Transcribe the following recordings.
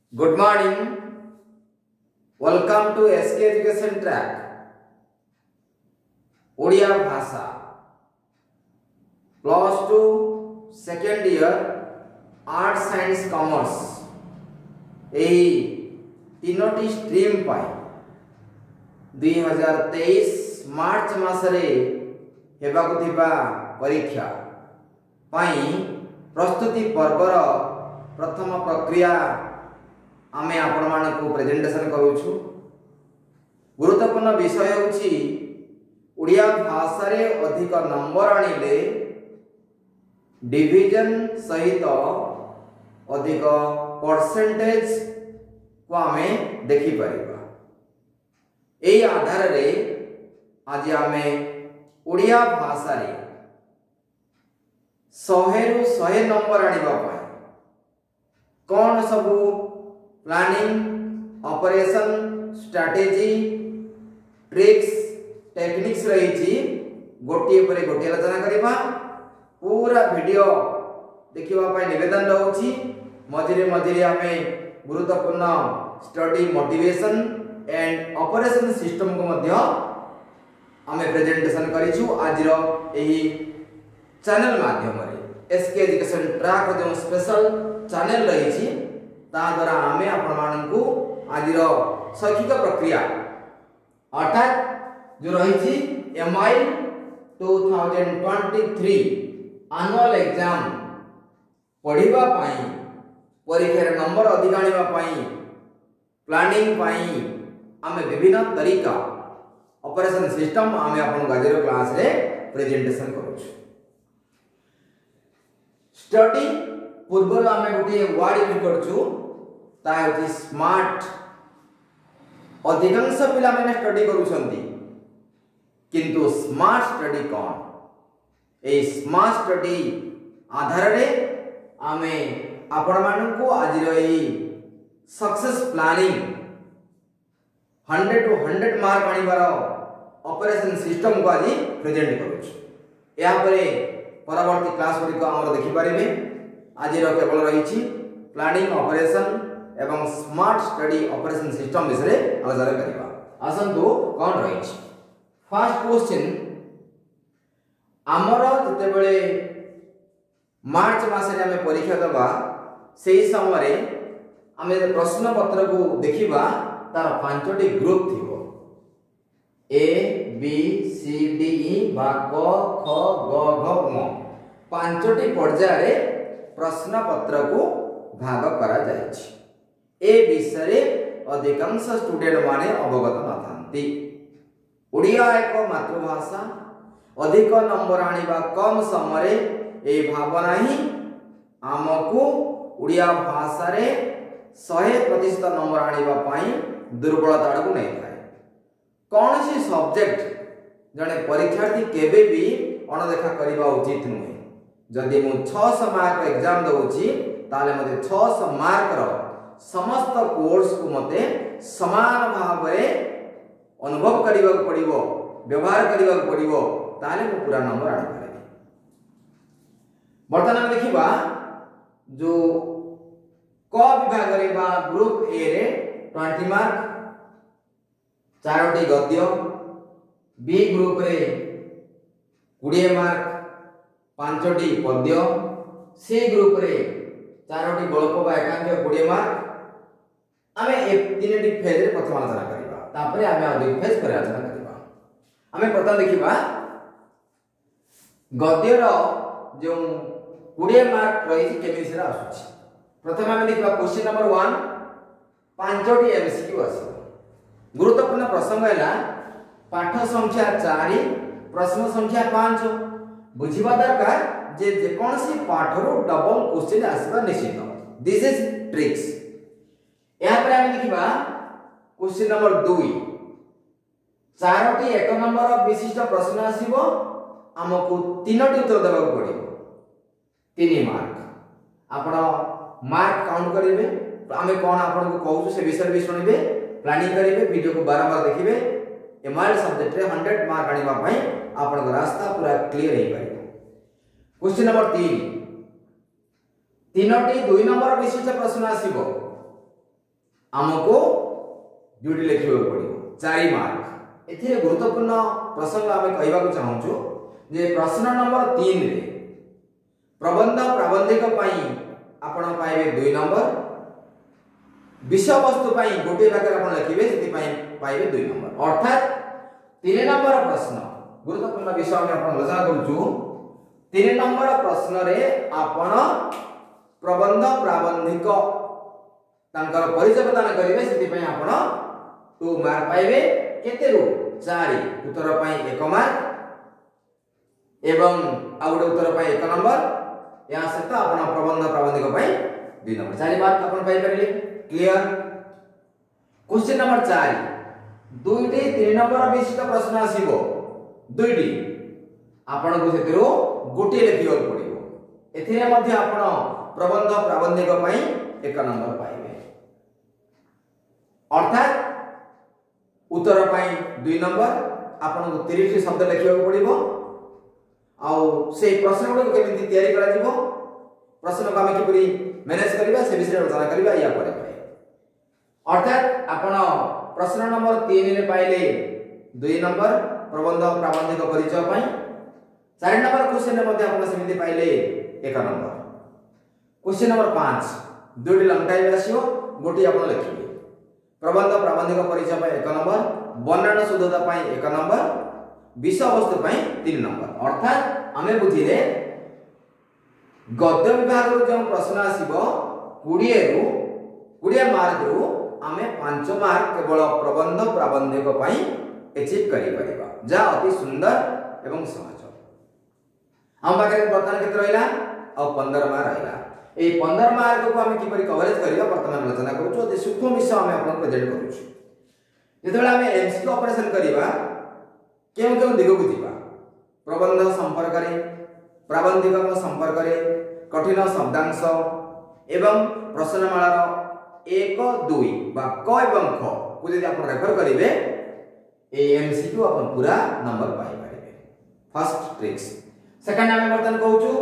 Good morning. Welcome to SK Education Track. Odia भाषा +2 second year art science commerce यही तीनोटी stream पाई 2023 मार्च मासरे हेबाकु थिबा परीक्षा पाई प्रस्तुति पर्वर प्रथम प्रक्रिया आमे आपण मानकु प्रेजेंटेशन करूछु। गुरुत्वपूर्ण विषय होछि ओडिया भाषा रे अधिक नंबर आनिले डिवीजन सहित अधिक परसेंटेज को आमे देखि परिबा। एई आधार रे आज आमे ओडिया भाषा रे 100 रु 100 नंबर आनिबा पाई कोन सबु planning operation strategy tricks techniques रही गोटे पर गोटे आलोचना करवा। पूरा वीडियो देखा निवेदन रही मझे मझे आम गुरुत्वपूर्ण study motivation and operation system को आम प्रेजेंटेशन करूँ। आज चैनल माध्यम एसके एजुकेशन ट्रैक जो स्पेशल चैनल रही द्वारा आमे आपण मानकु आज शैक्षिक प्रक्रिया अर्थात जो रही एमआई 2023 एनुअल एग्जाम पढ़िबा पाई परीक्षार नंबर अधिक आनिबा पाई प्लानिंग पाई आमे विभिन्न तरीका ऑपरेशन सिस्टम आमे आपण गाजर क्लास रे प्रेजेंटेशन करू। स्टडी पूर्व आमे गोटे वर्ड यूज करछु ता होती स्मार्ट। अधिकांश पिला माने स्टडी करूछंती किंतु स्मार्ट स्टडी कौन ए स्मार्ट स्टडी आधार रे आमे आपण मानकु आज रही सक्सेस प्लानिंग 100 टू 100 मार्क आनिबार ऑपरेशन सिस्टम को आज प्रेजेंट करूछु। या परे परवर्ती क्लास गुडी को हमर देखि परिबे। आज केवल रही प्लानिंग ऑपरेशन एवं स्मार्ट स्टडी ऑपरेशन सिस्टम विषय आलोचना करबा। आसंतु कोन रही फर्स्ट क्वेश्चन आमर जते बेले मार्च मास रे हमें परीक्षा दबा सेही समय रे हमें प्रश्न पत्र को देखिबा तार पांचटी ग्रुप थिबो ए बी सी डी ई बा क ख ग घ म पांचटी पर्याय रे प्रश्न पत्र को भाग करा जायछि। ए विषय अधिकांश स्टूडेंट माने अवगत नथांती। ओडिया एक मातृभाषा अधिक नंबर आनिबा कम समय ए भावना ही आमको ओडिया भाषा रे 100% नंबर आनिबा पाई दुर्बलता को नहीं थाए। कौन सी सब्जेक्ट जने परीक्षार्थी केबे भी अणदेखा करबा उचित नुहे। जदि मु 600 मार्क एग्जाम दउची ताले मते 600 मार्क रो समस्त कोर्स को मते समान भाव में अनुभव करबा पड़िबो व्यवहार करबा पड़िबो ताले मु पूरा नंबर आनि पारे। वर्तमान देखिबा जो क विभाग रे बा ग्रुप ए रे 20 मार्क चारोटी गद्य, बी ग्रुप रे 20 मार्क पांचटी पद्य, सी ग्रुप रे चारोटी गल्प बा एकांक 20 मार्क। आमे ए तीनटी फेज रे प्रथम आलोचना करिबा तापरे आमे अधिक फेज पर आलोचना करिबा। आमे प्रथम देखिबा गद्य रो जो 20 मार्क रही केमिसी रा आसुची। प्रथम आमे देखिबा क्वेश्चन नंबर 1 पांचटी एमसीक्यू आसी। गुरुत्वपूर्ण प्रसंग हैला पाठ संख्या 4 प्रश्न संख्या 5 बुझिबा दरकार जे कोनसी पाठ रो डबल क्वेश्चन आसीबा निश्चित। This is tricks. यहाँ पर हम देखिबा क्वेश्चन नंबर 2 चारोटी एक नंबर विशिष्ट प्रश्न आसीबो हमकु तीनोटी उत्तर देबा पड़िबो 3 मार्क। आपण मार्क काउंट करिवे आमे कोन आपण को कहू से विषय भी सुनिबे प्लानिंग करिवे वीडियो को बारंबार देखिबे। एमआई सब्जेक्ट रे 100 मार्क आनिबा पई आपण को रास्ता पूरा क्लियर हे पाइबो। क्वेश्चन नंबर 3 तीनोटी 2 नंबर विशिष्ट प्रश्न आसीबो आमको दुटी लिखा पड़ो 4 मार्क। एथिरे गुरुत्वपूर्ण प्रसंग आम कहवा चाहूँ जे प्रश्न नंबर 3 रे प्रबंध प्राबंधिक आपण पाइबे 2 नंबर, विषय वस्तु गोटे भाग आप लिखे से पाइबे 2 नंबर। अर्थात 3 नंबर प्रश्न गुरुत्वपूर्ण विषय में आप आलोचना करूँ। 3 नंबर प्रश्न रे आपण प्रबंध प्राबंधिक तांकर परिचय प्रदान करेंगे से आपण 2 मार्क पाइबे। केते रु 4 उत्तर 1 मार्क एवं आ गोटे उत्तर 1 नंबर या सहित आपण प्रबंध प्राबंधिक 2 नंबर 4 मार्क आपण पाई परले। क्लियर। क्वेश्चन नंबर 4 दुईटी 3 नंबर विशिष्ट प्रश्न आसीबो। दुईटी आपण को सेतिरो गोटे लिखियो पड़िबो। एथिरे मध्ये आपण प्रबंध प्राबंधिक 1 नंबर पाइबे। अर्थात उत्तर 2 नंबर आपण को 30 शब्द लिखियो पड़िबो। आउ से प्रश्न गुड केमिति तैयारी करा जिवो, प्रश्न को हम किपरि मैनेज करबा से विषय आलोचना करबा या परे परे। अर्थात आपण प्रश्न नंबर 3 रे पाइले 2 नंबर प्रबंध प्राबंधिक परिचय पई। 4 नंबर क्वेश्चन रे मध्ये आपण सेमिति पाइले 1 नंबर। क्वेश्चन नंबर 5 दुटी लंग टाइम आसीओ, गोटी आपण लिखिबे। प्रबंध प्राबंधिक परिचय पई 1 नंबर, वर्णन शुद्धता पई 1 नंबर, विषय वस्तु पई 3 नंबर। अर्थात आमे बुझिले गद्य विभाग रो जो प्रश्न आसीबो 20 मार्क रु आमे 5 मार्क केवल प्रबंध प्राबंधिक पई अचीव करि परिबा, जा अति सुंदर एवं सहज। हम पाखे वर्तमान केते रहिला और 15 मार्क रहिला। ए 15 मार्क को आमे किपरि कवरेज करिबा वर्तमान आलोचना करूछु। जे सूक्ष्म विषय आमे आपन प्रेजेंट करूछु। जेतेबेला आमे एमसीक्यू ऑपरेशन करिबा केउ केउ दिगो को दिबा, प्रबंध संपर्क रे, प्राबंधिक संपर्क रे, कठिन शब्दांश एवं प्रश्नमाला 1 2 बा क एवं ख को यदि आप रेफर करिवे ए एमसीक्यू अपन पूरा नंबर पाई पारिबे। First tricks. सेकंड आमे वर्तन कहूछु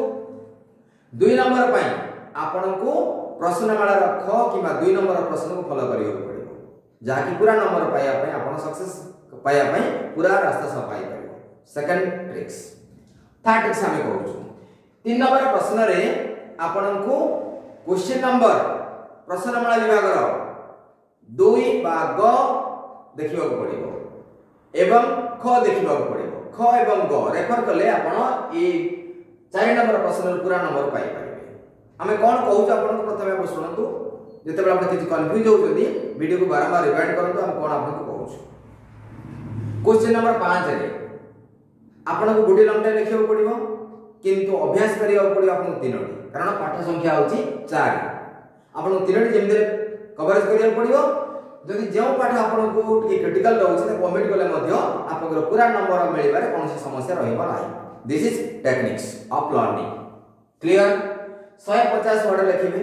2 नंबर पई आपन को प्रश्नमाला ख किबा 2 नंबर प्रश्न को फॉलो करियो पड़िबो, जाकी पूरा नंबर पाया पई आपन सक्सेस पाया पई पूरा रास्ता सफाई करियो। Second tricks. थर्ड ट्रिक्स आमे कहूछु 3 नंबर प्रश्न रे आपन को क्वेश्चन नंबर प्रश्नमाला विभाग रो 2 बा ग देखिबा पड़िबो एवं ख देखिबा पड़िबो। ख एवं ग रेफर करले आपण ए 4 नंबर प्रश्न रे पूरा नंबर पाई परिबे। हमें कोन कहूछ आपण को प्रथमे आप सुनंतु, जेतेबेला आपण किछि कंफ्यूज होउछथि वीडियो को बारंबार रिवाइंड करंतु। हम कोन आपण को कहूछ क्वेश्चन नंबर 5 रे आपण को गुडी लंग टाइम लिखिबा पड़िबो, किंतु अभ्यास करिया पड़िबो आपण 3टी, कारण पाठ संख्या होची 4। आपण 3टी जेमिदे कवरेज करिया पड़िबो। जदि जो पाठ आपण को टी क्रिटिकल रहउछ त कमेंट कले मध्ये आपन पूरा नंबर मिलिबारे कोनसी समस्या रहिबो नाही। This is techniques of learning. Clear. 150 word लिखिबे।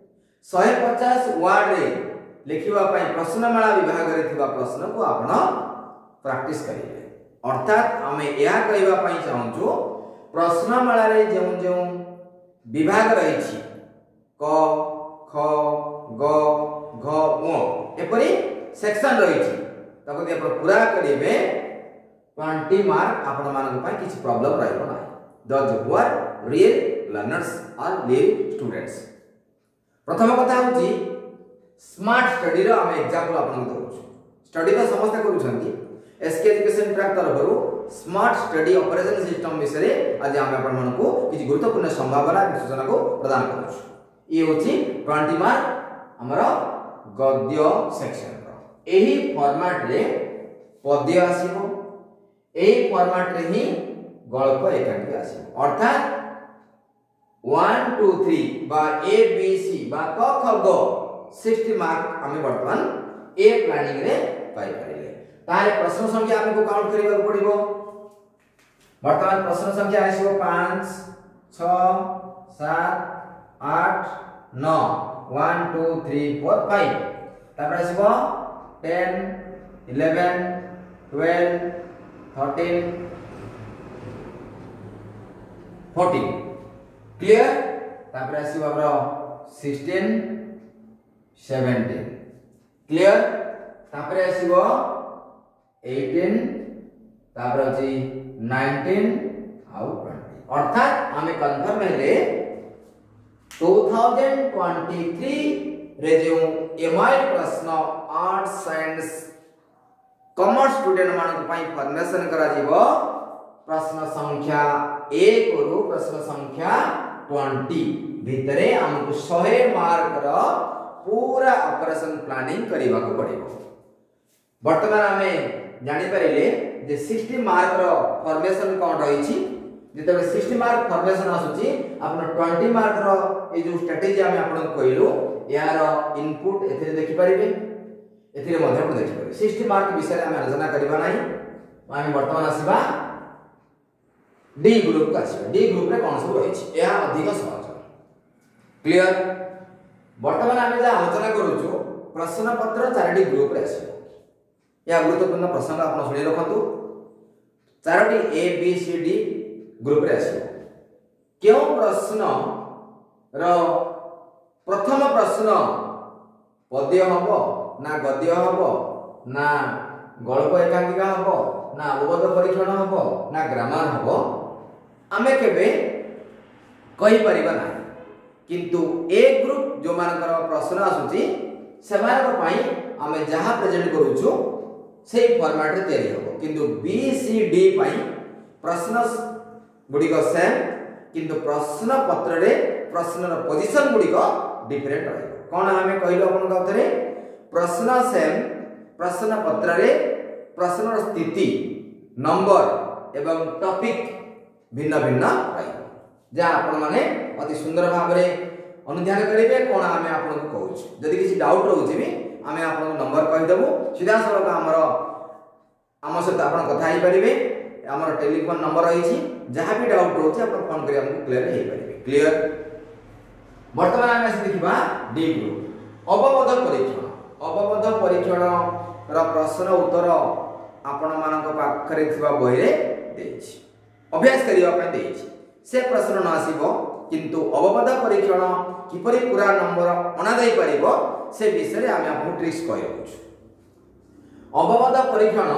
150 वर्ड रे लिखिबा पई प्रश्नमाला विभाग रे थिबा प्रश्न को आपण प्रैक्टिस करिवे। अर्थात हमें यह कहबा पई चाहूछु प्रश्नमाला रे जो विभाग रहिछि क ख ग घ ङ एपरि सेक्शन रहिछि ताको दि आपण पूरा करिवे 20 मार्क आपण मानक पई किछि प्रॉब्लम रहइबो ना। Those who are real learners are real students. प्रथम कथा होछि स्मार्ट स्टडी रो हम एग्जांपल आपण दउछु। स्टडी तो समस्त करूछंती। एसके एजुकेशन ट्रैक तरफरु स्मार्ट स्टडी ऑपरेशन सिस्टम विषय आज हम आपण मानक किछि गुरुत्वपूर्ण संभावना सूचना को प्रदान करूछु। ये होछि 20 मार्क हमर गद्य सेक्शन रो। एही फॉर्मेट रे पद्य आसीबो, एही फॉर्मेट रे ही गल्प एकांकी आसीबो। अर्थात 1 2 3 बा ए बी सी बा क ख ग 60 मार्क हमें वर्तमान ए प्लानिंग रे पाई परिले। तारे प्रश्न संख्या हमको काउंट करिबा पड़िबो। वर्तमान प्रश्न संख्या आसीबो 5 6 7 8 9 1 2 3 4 5 तापर आसीबो 10 11 12 13 14। क्लियर। तापर आसीबो हमरो 16 17 क्लियर तापर आसीबो 18 तापर अछि 19 आउ 20 अर्थात आमे कन्फर्म हेले 2023 रे जो एमआई प्रश्न आर्ट्स साइंस कॉमर्स स्टूडेंट मानक पई फॉर्मेशन करा जीवो प्रश्न संख्या 1 रु प्रश्न संख्या 20 भितरे हमको 100 मार्क रो पूरा ऑपरेशन प्लानिंग करबा को पड़िबो। वर्तमान हमें जानि परिले जे 60 मार्क रो फॉर्मेशन कोन रही छी जेते 60 मार्क फॉर्मेशन आसुची आपन 20 मार्क रो ए जो स्ट्रेटजी हम आपन कहलु यार इनपुट एथे देखि परिबे एथिरे मध्ये आपण देखि परिबे 60 मार्क विषय हम आलोचना करबा नाही हम वर्तमान आसीबा डी ग्रुप का आसीबा डी ग्रुप रे कोन सब रही छी या अधिक सहज क्लियर वर्तमान हम जा आलोचना करूछु प्रश्न पत्र 4टी ग्रुप रे आसीबो या गुरुत्वपूर्ण प्रसंग आपण सुनि रखतु 4टी A B C D group रे आसीबो क्यों प्रश्न रो प्रथम प्रश्न पद्य हबो ना गद्य हबो ना गल्प एकांकिका हबो ना अवबोध परीक्षण हबो ना ग्रामर हबो आमे केबे कहि परिबा ना किंतु ए ग्रुप जो मानकर प्रश्न आसुची सेमानक पई आमे जहा प्रेजेंट करूछु सेही फॉर्मेट रे तयारी हबो किंतु बी सी डी पई प्रश्न गुडी को सेम किंतु प्रश्न पत्र रे प्रश्न रो पोजीशन गुडी को डिफरेंट रहइबो कोन हमें कहलो अपन गतरे प्रश्न सेम प्रश्न पत्र रे प्रश्न रो स्थिति नंबर एवं टॉपिक भिन्न भिन्न रहइबो जा आपण माने अति सुंदर भाव रे अनुध्यान करिवे कोन हमें आपन को कहूछ जदि किसी डाउट रहउछि भी हमें आपन नंबर कहि देबो सीधा सलक हमर हम सहित आपण कथा ही परिबे हमर टेलीफोन नंबर रही छी जहां भी डाउट रहउछि आपण फोन करी हमको क्लियर हेइ परिबे क्लियर वर्तमान हम आसी देखिबा डी ग्रुप अवबोध परीक्षण रो प्रश्न उत्तर आपण मानक पाखरे थिबा बही रे देछि अभ्यास करिवा पय देछि से प्रश्न न आसीबो किंतु अवबोध परीक्षण किपरि पूरा नंबर अना दई परिबो से विषय रे हम आपन ट्रिक्स कहयछु अवबोध परीक्षण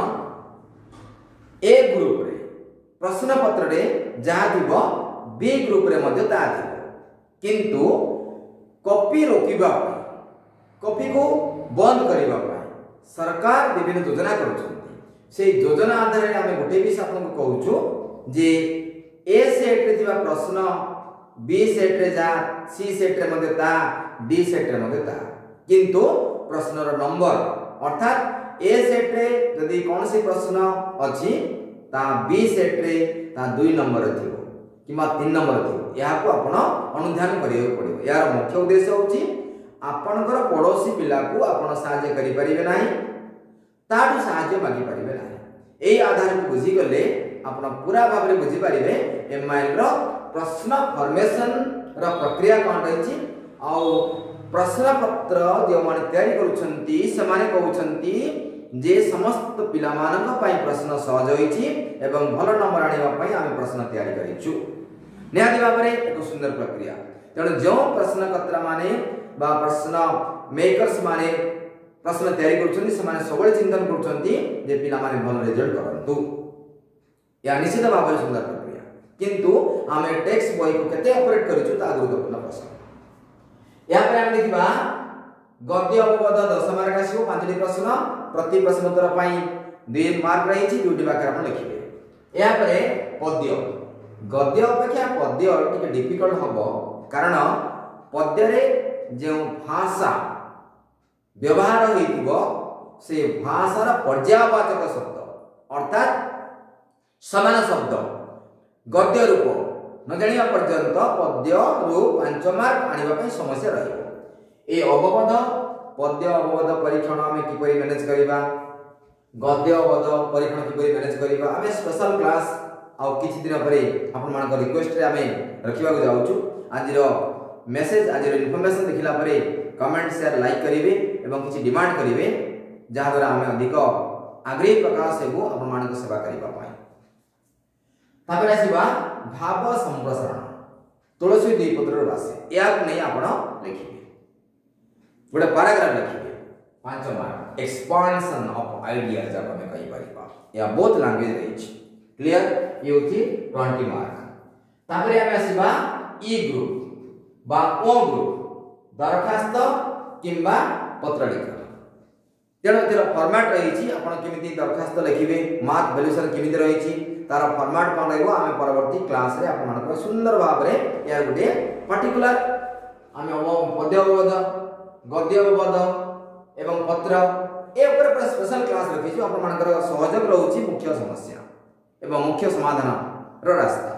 ए ग्रुप रे प्रश्न पत्र रे जा दिबो बी ग्रुप रे मध्ये ता दिबो किंतु कॉपी रोकिबा कॉपी को बंद करिबा सरकार विभिन्न योजना करूछन्ती से योजना आधार रे हम गोटे विषय आपन को कहूछु जे ए सेट रे दिबा प्रश्न बी सेट रे जा सी सेट रे मध्ये ता डी सेट रे मध्ये ता किंतु प्रश्न रो नंबर अर्थात ए सेट रे यदि कोनसी प्रश्न अछि ता बी सेट रे ता 2 नंबर थिबो किमा 3 नंबर थिबो या को आपण अनुध्यान करियो पड़िबो यार मुख्य उद्देश्य होची आपनकर पड़ोसी पिला को आपण सहाय्य करि परिबे नाही ताडू सहाय्य मागी परिबे नाही एई आधार को बुझी गले आपण पूरा भाव रे बुझी परिबे एमआईएल रो प्रश्न फॉर्मेशन रो प्रक्रिया कोन रहिची आ प्रश्न पत्र जे माने तयारी करूछंती से माने कहउछंती जे समस्त पिला मानक पई प्रश्न सहज होईची एवं भलो नंबर आनिबा पई आमे प्रश्न तयारी करिछु निहाती भाबरे एक सुंदर प्रक्रिया तेणु जो प्रश्नकर्ता माने बा प्रश्न मेकर्स माने प्रश्न तयारी करूछंती से माने सबले चिंतन करूछंती जे पिला माने भलो रिजल्ट करंतु या निश्चित भाबरे सुंदर प्रक्रिया किंतु आमे टेक्स्ट बॉय को केते ऑपरेट करिछु ता गुरुत्वपूर्ण प्रश्न या पर हम देखिबा गद्य अवबोध 10 मार्क आसीबो 5टी प्रश्न प्रति प्रश्न उत्तर पई 2 मार्क रही छी दुटी बाकी आपण लिखिबे या पर पद्य गद्य अपेक्षा पद्य टिके डिफिकल्ट हबो कारण पद्य रे जे भाषा व्यवहार होइतिबो से भाषार पर्यायवाचक शब्द अर्थात समान शब्द गद्य रूप न जानिया पर्यंत पद्य रूप 5 मार्क आनिबा पई समस्या रहिबो ए अवबोध पद्य अवबोध परीक्षण हम किपरि मैनेज करिबा गद्य अवबोध परीक्षण किपरि मैनेज करिबा हम स्पेशल क्लास आ किछि दिन परे आपन मानक रिक्वेस्ट रे हमें रखिबा को जाउछु आजिरो मेसेज आजिरो इन्फॉर्मेशन देखिला परे कमेंट शेयर लाइक करिवे एवं किछि डिमांड करिवे जहा द्वारा हमें अधिक आग्रही प्रकाश हेबो आपन मानक सेवा करिबा पाई तापर आसीबा भाव संप्रसारण तुलसी द्विपत्र राशि या नै आपण लिखिबे गोटे पैराग्राफ लिखिबे 5 मार्क एक्सपांशन ऑफ आइडिया जब हमें कहि परिबा या बोथ लैंग्वेज रही क्लियर ये होची 20 मार्क तापरे हमें आसीबा ई ग्रुप बा ओ ग्रुप दरखास्त किंबा पत्र लिखन तेणु तेर फॉर्मेट रही आपण केमिति दरखास्त लिखिबे मार्क वैल्यूशन केमिति रही तार फॉर्मेट कोन रहबो आमे परवर्ती क्लास रे आपण मानक सुंदर भाव रे या गुटे पर्टिकुलर आमे पद्यबोध गद्यबोध एवं पत्र ए ऊपर पर स्पेशल क्लास रखिछु आपण मानकर सहयोग रहउची मुख्य समस्या एवं मुख्य समाधान रो रास्ता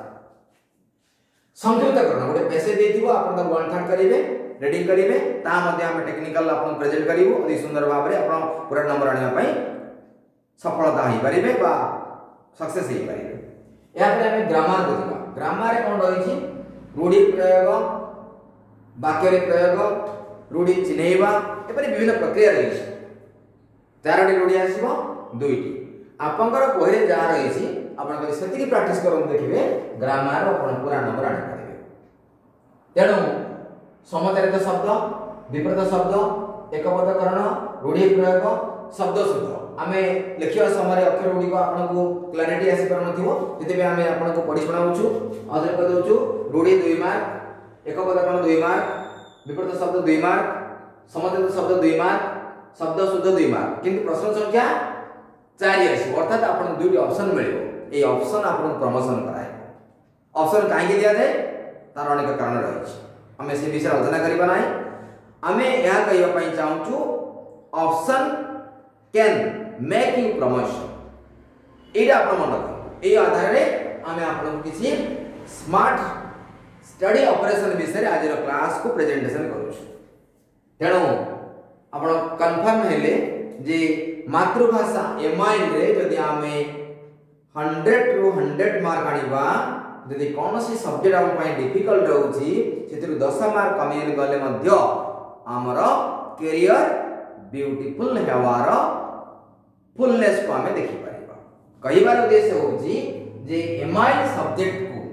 संयुक्तकरण गोटे पैसे देथिबो आपण त वन थर्ड करिवे रीडिंग करिवे ता मध्ये हम टेक्निकल आपण प्रेजेंट करिवो अति सुंदर भाव रे आपण पूरा नंबर आनिया पई सफलता ही परिबे बा सक्सेस ही परिबे या पर हम ग्रामर देखिबा ग्रामर रे कोन रही छी रूढ़ि प्रयोग वाक्य रे प्रयोग रूढ़ि चिन्हैबा एपरि विभिन्न प्रक्रिया रही छी चारोटी रूढ़ि आसीबो दुईटी आपनकर पहिले जा रही छी आपण कहि सेतिकी प्रैक्टिस करन देखिबे ग्रामर आपण पूरा नंबर आनि परिबे तेणु समतरित शब्द विपरीत शब्द एकपदकरण रूढ़ि प्रयोग शब्द शुद्ध आमे लिखिया समय अक्षर गुडी को आपन को क्लैरिटी आसी पर नथिबो जति आमे आपन को पढि सुनाउछु अदर क दउछु रूढ़ि 2 मार्क एकपदकरण 2 मार्क विपरीत शब्द 2 मार्क समतरित शब्द 2 मार्क शब्द शुद्ध 2 मार्क किंतु प्रश्न संख्या 4 आसी अर्थात आपन दुईटी ऑप्शन मिलिबो ए ऑप्शन आपन प्रमोशन कराय ऑप्शन काहे के दिया जाय तार अनेक कारण रही हमें से विषय आलोचना करिबा नाही हमें या कहिबा पई चाहूछु option can make you promotion एटा आपण मन रख ए आधार रे हमें आपण किसी स्मार्ट स्टडी ऑपरेशन विषय आज रो क्लास को प्रेजेंटेशन करूछु तेणु आपण कंफर्म हेले जे मातृभाषा एमाइन रे जदि हमें 100 रो 100 मार्क आनिबा यदि कौन सी सब्जेक्ट हम पई डिफिकल्ट रहउची सेतिर 10 मार्क कमी गले मध्य हमर करियर ब्यूटीफुल हेवार फुलनेस को हमें देखि परिबा कहिबार उद्देश्य होची जे एमाइन सब्जेक्ट को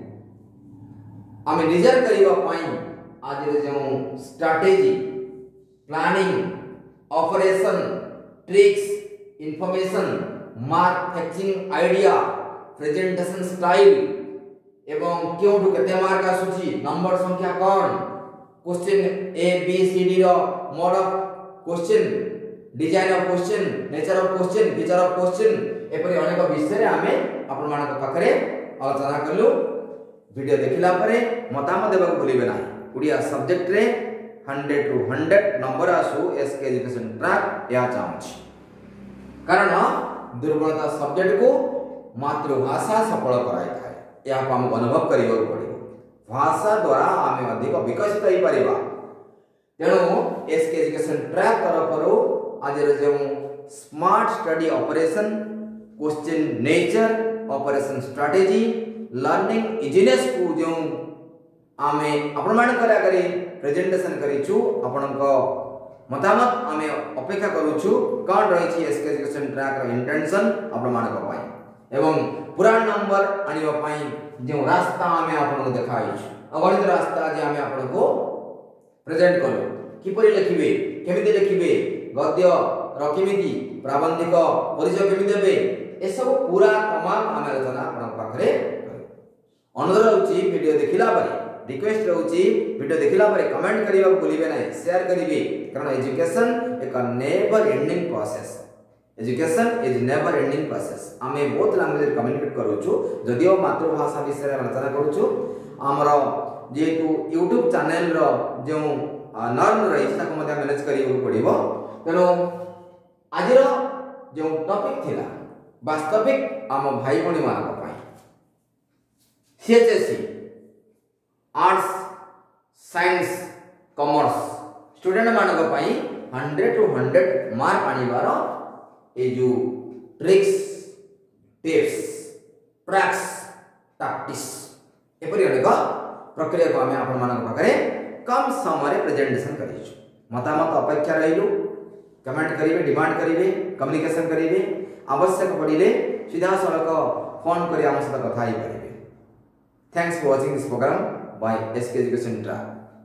हमें रिजर्व करिबा पई आज रे जो strategy planning operation tricks information mark fetching idea presentation style एवं क्यों केते मार्क आसुची नंबर संख्या कोन question A B C D रो mode of question design of question nature of question feature of question एपरि अनेक विषय रे हमें आपण मानक पाखरे आलोचना करलु वीडियो देखिला परे मतामत देबा भूलिबे ना उड़िया सब्जेक्ट रे 100 टू 100 नंबर आसु एसके एजुकेशन ट्रैक या चाहूची कारण दुर्बलता सब्जेक्ट को मातृभाषा सफल कराई थाए या हम अनुभव करियो पड़िबो भाषा द्वारा आमे अधिक विकसित होई परिबा तेणु एसके एजुकेशन ट्रैक तरफरो आज जो smart study operation question nature operation strategy learning easiness को जो आमे आपण मान करा करी प्रेजेंटेशन करिछु आपनक मतामत आमे अपेक्षा करूछु कोन रही छी एसके एजुकेशन ट्रैक रो इंटेंशन आपण मान को पाई एवं पूरा नंबर आनिबा पाई जो रास्ता आमे आपन देखाइछु अगणित रास्ता जे आमे आपन को प्रेजेंट करू किपरि लिखिबे केमिति लिखिबे गद्य र केमिति प्राबंधिक परिचय केमिति देबे ए सब पूरा तमाम आमे आलोचना आपन पाखरे अनुरोध होची वीडियो देखिला परे रिक्वेस्ट रहउची वीडियो देखिला परे कमेंट करिबा भूलिबे नै शेयर करिवे कारण एजुकेशन एक never ending process education is never ending process आमे बहुत लैंग्वेज कम्युनिकेट करूछु जदियो मातृभाषा विषय आलोचना करूछु हमर जेतु YouTube चैनल रो जो नॉर्म रही ताको मध्ये मैनेज करियो पड़िबो तेनो आजिरो जो टॉपिक थिला वास्तविक आम भाई बणी मान पई CHSC arts science commerce student मानक पई 100 टू 100 मार्क आनिबार ए जो ट्रिक्स टिप्स ट्रैक्स टैक्टिक्स एपरि अनेक प्रक्रिया को हमें आपण मानक पाखरे कम समय रे प्रेजेंटेशन करिछु मतामत अपेक्षा रहिलु कमेंट करिवे डिमांड करिवे कम्युनिकेशन करिवे आवश्यक पड़िले सीधा सड़क फोन करी हम सहित कथा ही करिवे thanks for watching this program by SK Education Track।